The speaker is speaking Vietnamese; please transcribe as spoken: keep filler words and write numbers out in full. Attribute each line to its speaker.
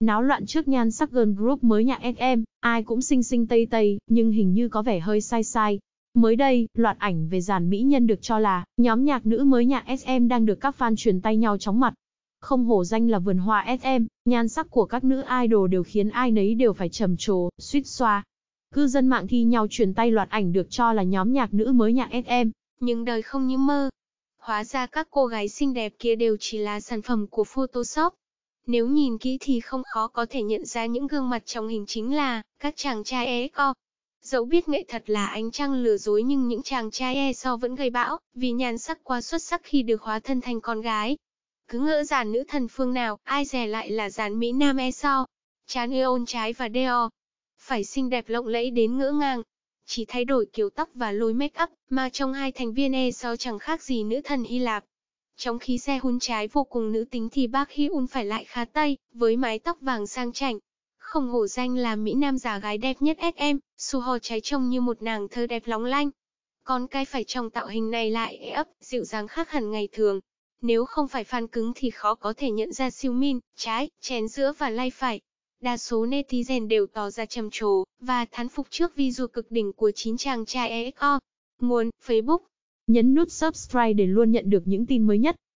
Speaker 1: Náo loạn trước nhan sắc girl group mới nhạc ét em, ai cũng xinh xinh tây tây, nhưng hình như có vẻ hơi sai sai. Mới đây, loạt ảnh về dàn mỹ nhân được cho là nhóm nhạc nữ mới nhạc ét em đang được các fan truyền tay nhau chóng mặt. Không hổ danh là vườn hoa ét em, nhan sắc của các nữ idol đều khiến ai nấy đều phải trầm trồ, suýt xoa. Cư dân mạng thi nhau truyền tay loạt ảnh được cho là nhóm nhạc nữ mới nhạc ét em,
Speaker 2: nhưng đời không như mơ. Hóa ra các cô gái xinh đẹp kia đều chỉ là sản phẩm của Photoshop. Nếu nhìn kỹ thì không khó có thể nhận ra những gương mặt trong hình chính là các chàng trai e ích o. Dẫu biết nghệ thuật là ánh trăng lừa dối nhưng những chàng trai e ét o vẫn gây bão, vì nhan sắc quá xuất sắc khi được hóa thân thành con gái. Cứ ngỡ dàn nữ thần phương nào, ai dè lại là dàn Mỹ Nam e ét o. Trán Eon trái và Dior. Phải xinh đẹp lộng lẫy đến ngỡ ngàng. Chỉ thay đổi kiểu tóc và lối make up, mà trong hai thành viên e ét o chẳng khác gì nữ thần Hy Lạp. Trong khi Sehun trái vô cùng nữ tính thì Park Hye-un phải lại khá tây, với mái tóc vàng sang chảnh. Không hổ danh là Mỹ Nam giả gái đẹp nhất ét em, Suho trái trông như một nàng thơ đẹp lóng lanh. Con cái phải trong tạo hình này lại ế ấp, dịu dàng khác hẳn ngày thường. Nếu không phải fan cứng thì khó có thể nhận ra Siêu-min, trái, chén giữa và lay phải. Đa số netizen đều tỏ ra trầm trồ và thán phục trước visual cực đỉnh của chín chàng trai e ích o. Nguồn: Facebook.
Speaker 1: Nhấn nút subscribe để luôn nhận được những tin mới nhất.